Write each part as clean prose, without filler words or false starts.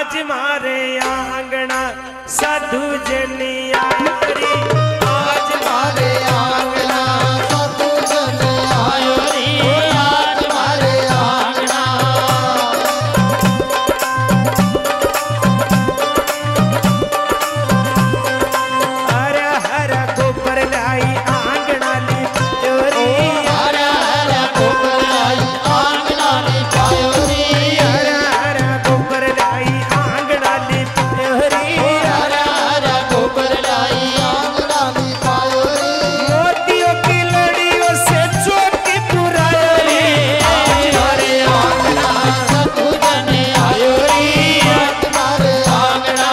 आज मारे आंगना साधु जनी आयो रे, आज मारे आंगना साधु जनी आयो रे, आज मारे आंगना। हर हर गोबर लाई आंगना ली चोरी, हर हर गोबर लाई आंगना ली चोरी, हर हर गोबर लाई आंगना ली चोरी, हर हर गोबर लाई आंगना ली चोरी। मोतियों की लड़ियों से चोटी पुरायो रे, आज मारे आंगना साधु जनी आयो रे, आज मारे आंगना।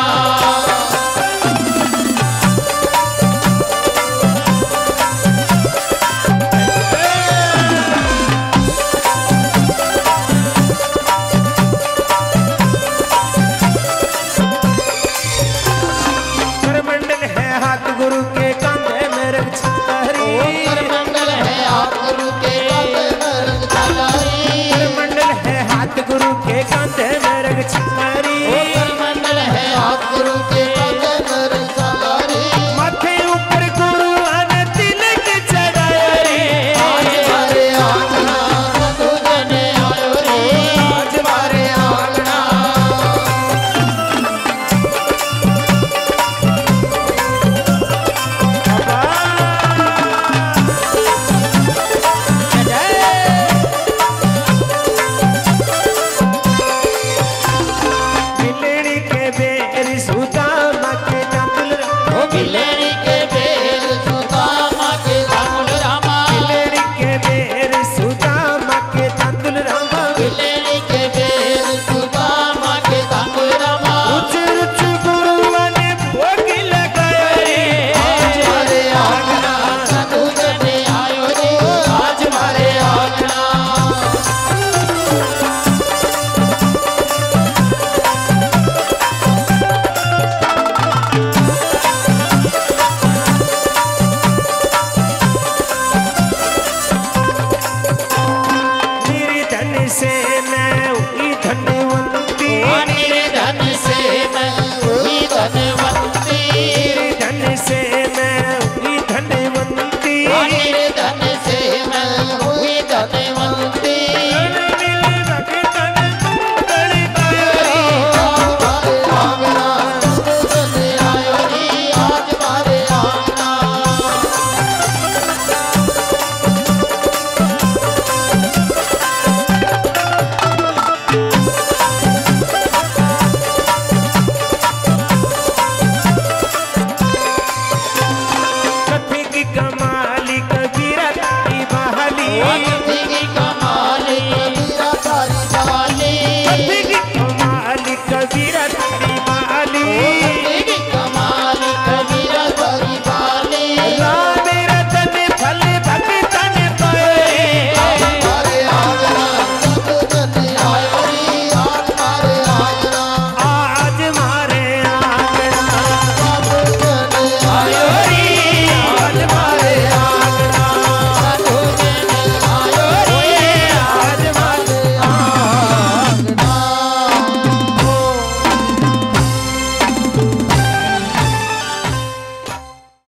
करमंडल है हाथ गुरु के कंधे में रंग छतरी, करमंडल है हाथ गुरु के कंधे में रंग छतरी, करमंडल है हाथ गुरु के कंधे